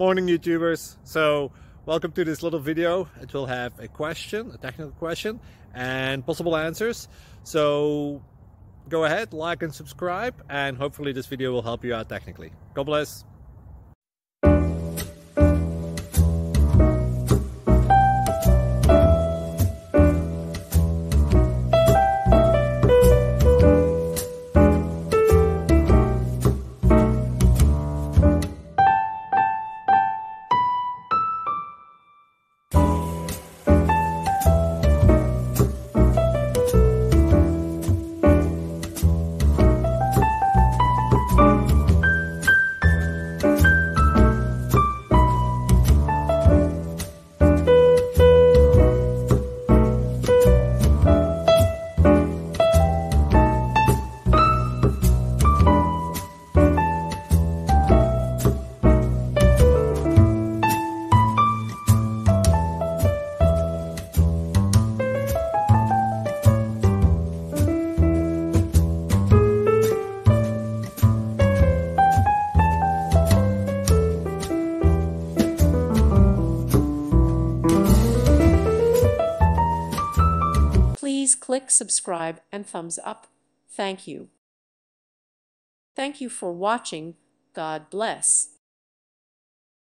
Morning YouTubers. So welcome to this little video. It will have a question, a technical question, and possible answers. So go ahead, like and subscribe, and hopefully this video will help you out technically. God bless. Please click subscribe and thumbs up. Thank you. Thank you for watching. God bless.